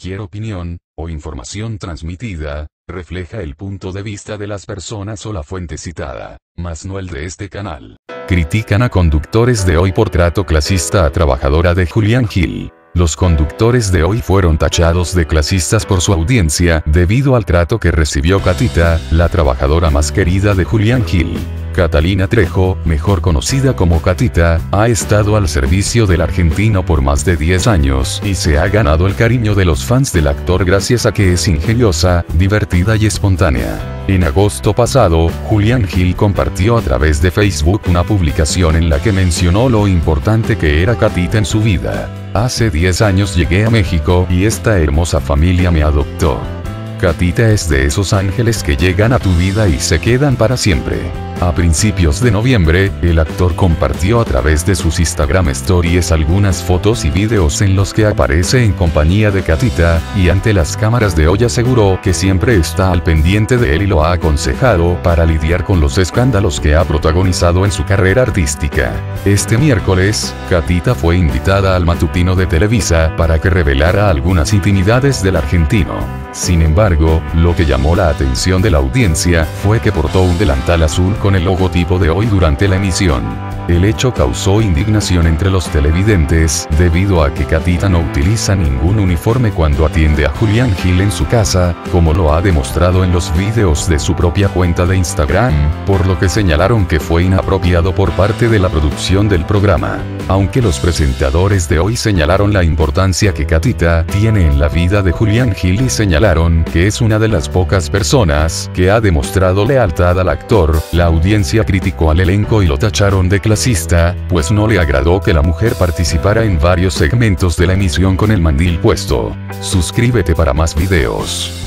cualquier opinión, o información transmitida, refleja el punto de vista de las personas o la fuente citada, mas no el de este canal. Critican a conductores de hoy por trato clasista a trabajadora de Julián Gil. Los conductores de hoy fueron tachados de clasistas por su audiencia debido al trato que recibió Catita, la trabajadora más querida de Julián Gil. Catalina Trejo, mejor conocida como Catita, ha estado al servicio del argentino por más de 10 años y se ha ganado el cariño de los fans del actor gracias a que es ingeniosa, divertida y espontánea. En agosto pasado, Julián Gil compartió a través de Facebook una publicación en la que mencionó lo importante que era Catita en su vida. Hace 10 años llegué a México y esta hermosa familia me adoptó. Catita es de esos ángeles que llegan a tu vida y se quedan para siempre. A principios de noviembre, el actor compartió a través de sus Instagram Stories algunas fotos y videos en los que aparece en compañía de Catita, y ante las cámaras de hoy aseguró que siempre está al pendiente de él y lo ha aconsejado para lidiar con los escándalos que ha protagonizado en su carrera artística. Este miércoles, Catita fue invitada al matutino de Televisa para que revelara algunas intimidades del argentino. Sin embargo, lo que llamó la atención de la audiencia fue que portó un delantal azul con el logotipo de hoy durante la emisión. El hecho causó indignación entre los televidentes, debido a que Catita no utiliza ningún uniforme cuando atiende a Julián Gil en su casa, como lo ha demostrado en los videos de su propia cuenta de Instagram, por lo que señalaron que fue inapropiado por parte de la producción del programa. Aunque los presentadores de hoy señalaron la importancia que Catita tiene en la vida de Julián Gil y señalaron que es una de las pocas personas que ha demostrado lealtad al actor, la audiencia criticó al elenco y lo tacharon de clasista, pues no le agradó que la mujer participara en varios segmentos de la emisión con el mandil puesto. Suscríbete para más videos.